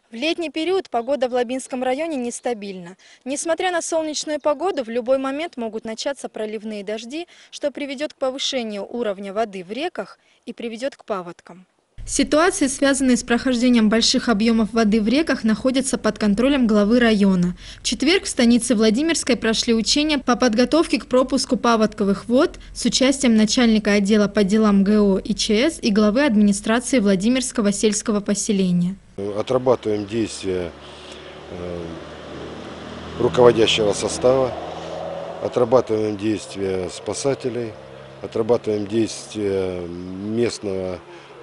В летний период погода в Лабинском районе нестабильна. Несмотря на солнечную погоду, в любой момент могут начаться проливные дожди, что приведет к повышению уровня воды в реках и приведет к паводкам. Ситуации, связанные с прохождением больших объемов воды в реках, находятся под контролем главы района. В четверг в станице Владимирской прошли учения по подготовке к пропуску паводковых вод с участием начальника отдела по делам ГО и ЧС и главы администрации Владимирского сельского поселения. Отрабатываем действия руководящего состава, отрабатываем действия спасателей, отрабатываем действия местного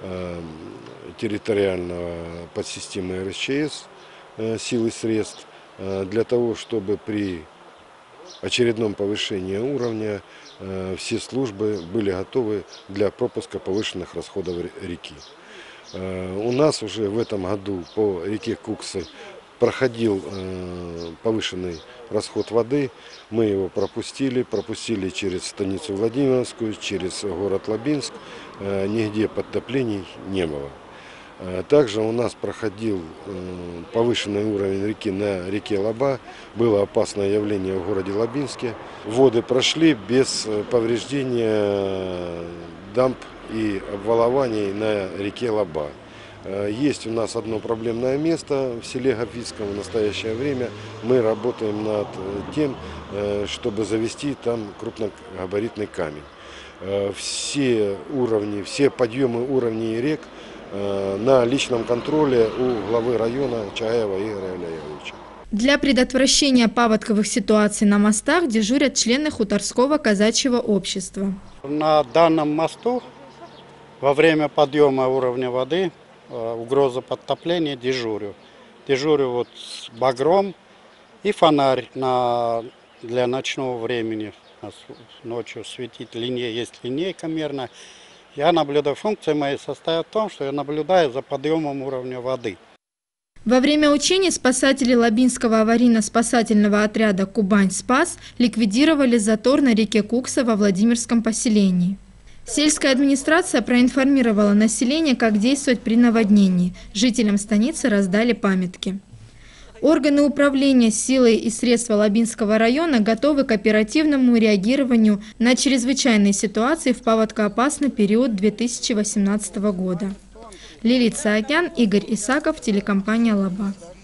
территориального подсистемы РСЧС сил и средств для того, чтобы при очередном повышении уровня все службы были готовы для пропуска повышенных расходов реки. У нас уже в этом году по реке Куксы проходил повышенный расход воды. Мы его пропустили через станицу Владимировскую, через город Лабинск. Нигде подтоплений не было. Также у нас проходил повышенный уровень реки на реке Лаба. Было опасное явление в городе Лабинске. Воды прошли без повреждения дамб и обвалований на реке Лаба. Есть у нас одно проблемное место в селе Гафицком. В настоящее время мы работаем над тем, чтобы завести там крупногабаритный камень. Все уровни, все подъемы уровней рек на личном контроле у главы района Чааева Игоря Олеговича. Для предотвращения паводковых ситуаций на мостах дежурят члены Хуторского казачьего общества. На данном мосту во время подъема уровня воды угроза подтопления дежурю. Дежурю вот с багром и фонарь для ночного времени. Ночью светит линия, есть линейка мерная. Я наблюдаю, функция моя состоит в том, что я наблюдаю за подъемом уровня воды. Во время учений спасатели Лабинского аварийно-спасательного отряда «Кубань-Спас» ликвидировали затор на реке Кукса во Владимирском поселении. Сельская администрация проинформировала население, как действовать при наводнении. Жителям станицы раздали памятки. Органы управления силой и средства Лабинского района готовы к оперативному реагированию на чрезвычайные ситуации в паводкоопасный период 2018 года. Лилит Саакян, Игорь Исаков, телекомпания «Лаба».